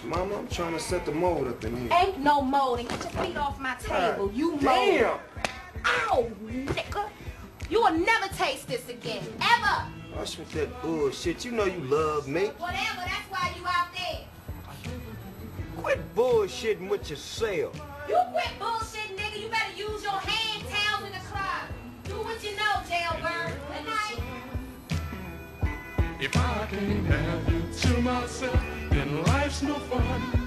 Mama, I'm trying to set the mold up in here. Ain't no mold, and get your feet off my table. You mold. Damn! Ow, nigga. You will never taste this again, ever. Hush with that bullshit. You know you love me. Whatever, that's why you out there. Quit bullshitting with yourself. You quit bullshitting, nigga. You better use your hand towels in the closet. Do what you know, jailbird. Good night. If I can't have you to myself, then life's no fun.